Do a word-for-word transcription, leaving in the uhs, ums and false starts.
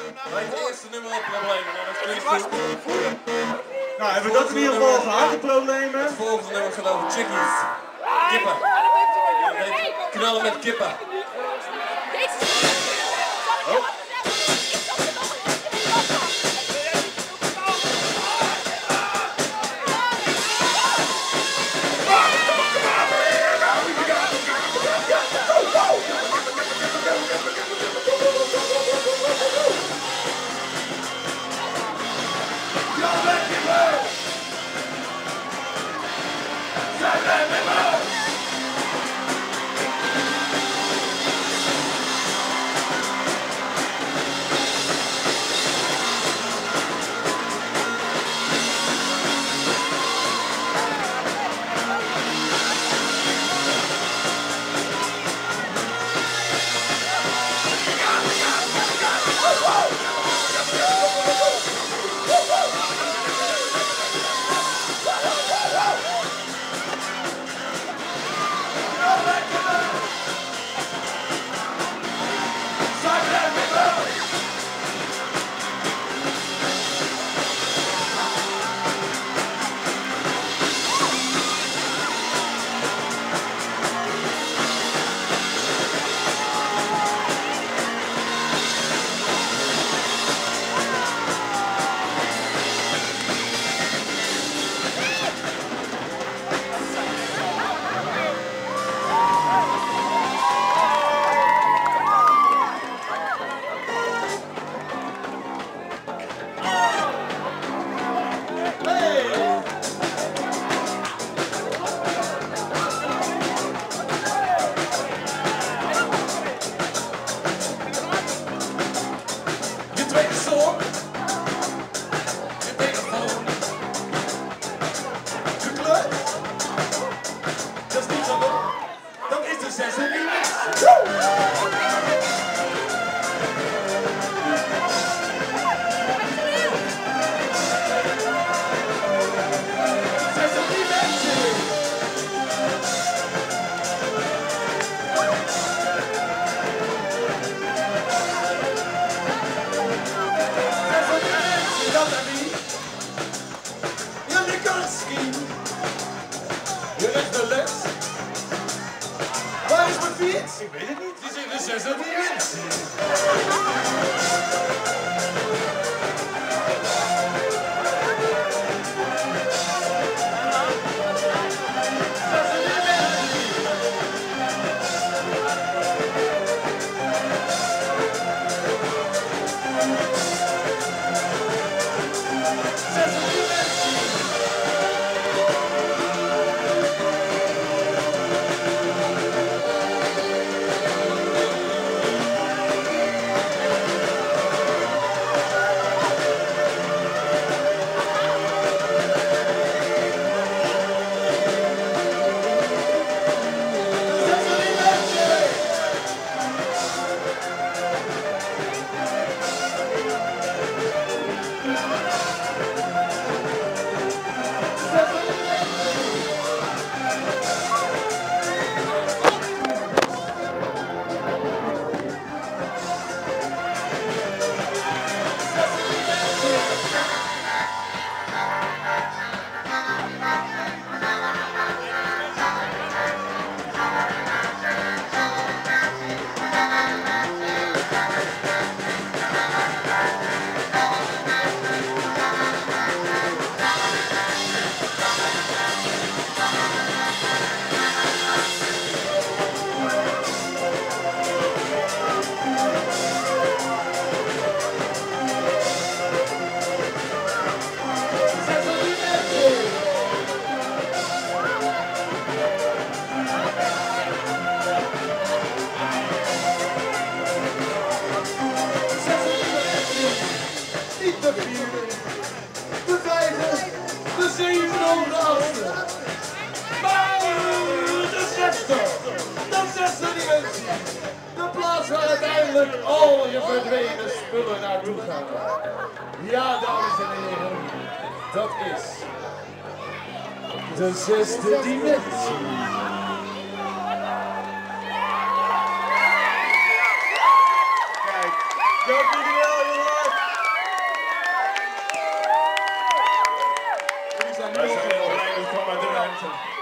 Lijkt het eerste nummer op problemen, maar dat klinkt goed. Nou, hebben we dat in ieder geval gehad, de problemen? Het volgende nummer gaat over chickies. Kippen. Knallen met kippen. Oh. Ik weet het niet. Die zijn de zes en die mensen. Al je verdwenen spullen naartoe gaan. Ja, dames en heren, dat is de zesde dimensie. Kijk, dank jullie wel, jongens. zijn Wij zijn heel heel blij met het kwam uit de ruimte.